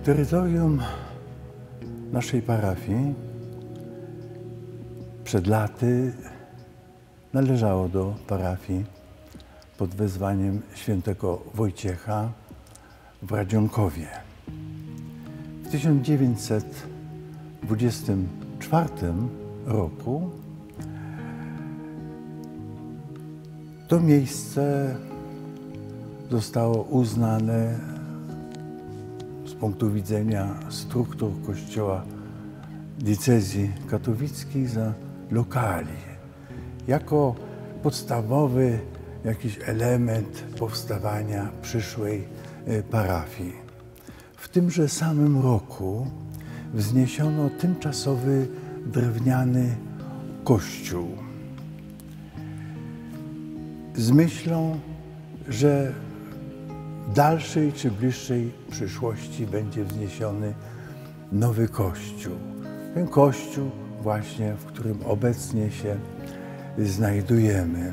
Terytorium naszej parafii przed laty należało do parafii pod wezwaniem świętego Wojciecha w Radzionkowie. W 1924 roku to miejsce zostało uznane z punktu widzenia struktur Kościoła diecezji katowickiej za lokalię, jako podstawowy jakiś element powstawania przyszłej parafii. W tymże samym roku wzniesiono tymczasowy drewniany kościół z myślą, że w dalszej czy bliższej przyszłości będzie wzniesiony nowy kościół. Ten kościół właśnie, w którym obecnie się znajdujemy.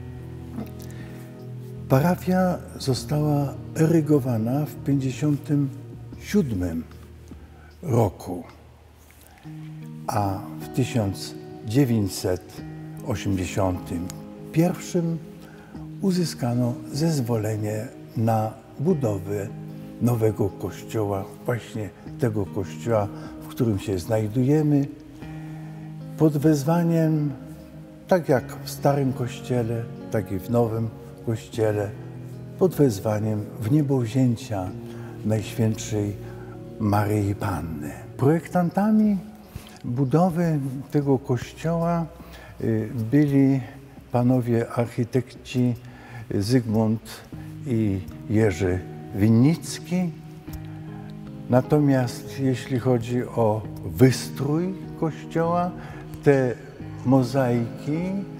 Parafia została erygowana w 1957 roku, a w 1981 uzyskano zezwolenie na budowę nowego kościoła, właśnie tego kościoła, w którym się znajdujemy, pod wezwaniem, tak jak w starym kościele, tak i w nowym kościele, pod wezwaniem wniebowzięcia Najświętszej Maryi Panny. Projektantami budowy tego kościoła byli panowie architekci Zygmunt i Jerzy Winnicki. Natomiast jeśli chodzi o wystrój kościoła, te mozaiki,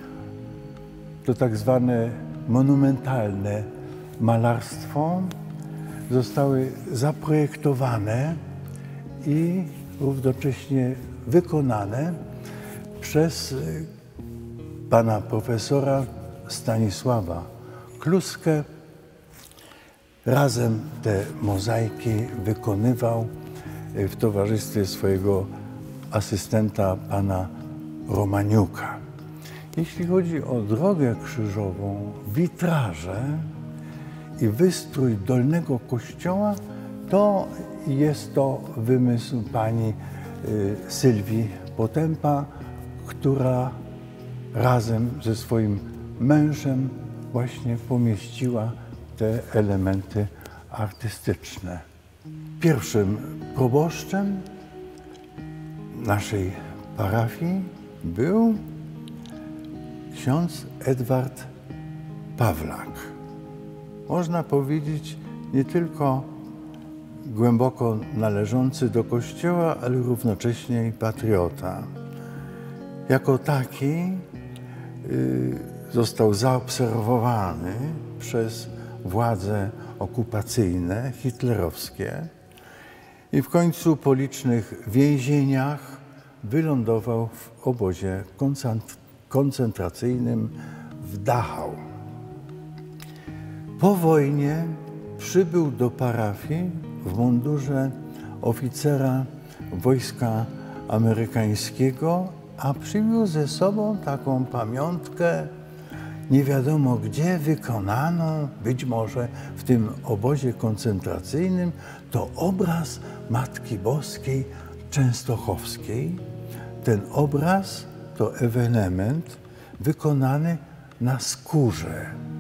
to tak zwane monumentalne malarstwo, zostały zaprojektowane i równocześnie wykonane przez pana profesora Stanisława Kluskę. Razem te mozaiki wykonywał w towarzystwie swojego asystenta, pana Romaniuka. Jeśli chodzi o drogę krzyżową, witraże i wystrój dolnego kościoła, to jest to wymysł pani Sylwii Potępa, która razem ze swoim mężem właśnie pomieściła te elementy artystyczne. Pierwszym proboszczem naszej parafii był ksiądz Edward Pawlak. Można powiedzieć, nie tylko głęboko należący do Kościoła, ale równocześnie i patriota. Jako taki został zaobserwowany przez władze okupacyjne, hitlerowskie i w końcu po licznych więzieniach wylądował w obozie koncentracyjnym w Dachau. Po wojnie przybył do parafii w mundurze oficera wojska amerykańskiego, a przywiózł ze sobą taką pamiątkę, nie wiadomo gdzie wykonaną, być może w tym obozie koncentracyjnym, to obraz Matki Boskiej Częstochowskiej. Ten obraz to ewenement wykonany na skórze.